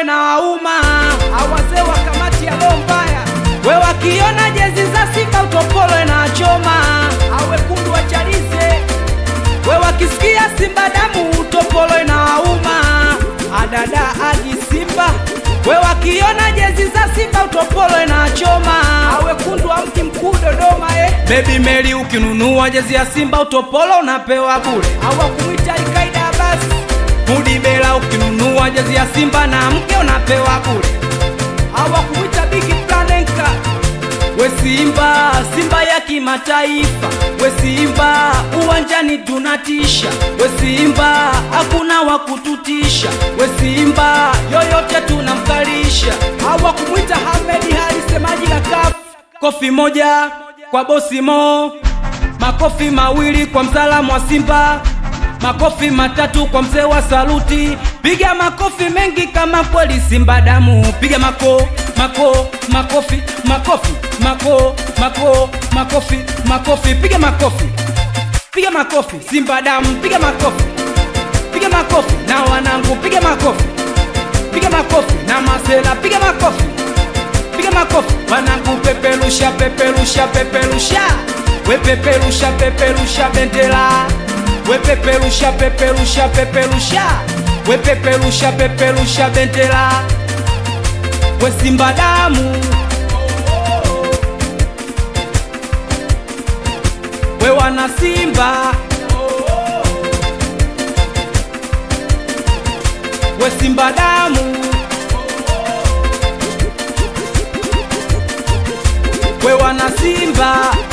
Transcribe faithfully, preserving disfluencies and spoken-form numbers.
inauma. Awazee wa kamati ya roho mbaya, we wakiona jezi za Simba utopolo inachoma. Awe kundu wa Chalize, we wakisikia Simba damu utopolo inauma. Adada aji Simba, we wakiona jezi za Simba utopolo inachoma. Awe kundu wa mti mkuu Dodoma eh. Baby Mary ukinunua jezi ya Simba utopolo unapewa bure. Awa kumwita Ikaida basi. Mudi Bela ukinunua jezi ya Simba na mke unapewa bure. Awa kumwita Bigi Planenka. We Simba, Simba ya kimataifa. We Simba, uwanjani tunatisha. We Simba, hakuna wakututisha. We Simba, yoyote tunamkalisha. Hawa kumwita Hamedi Hali semaji la kafu. Kofi moja kwa bosi Mo, makofi mawili kwa msalamu wa Simba, makofi matatu kwa mzee wa saluti. Piga makofi mengi kama kweli Simba damu. Piga mako, mako, makofi, makofi, mako, mako, makofi, makofi. Piga makofi, piga makofi Simba damu. Piga makofi, piga makofi na wanangu. Piga makofi, piga makofi na masela. Piga makofi, piga makofi wanangu. Peperusha, peperusha, peperusha. We peperusha, peperusha bendera. We peperusha, peperusha, peperusha. We peperusha, peperusha bendera. We Simba damu. We wana Simba. We Simba damu. We wana Simba.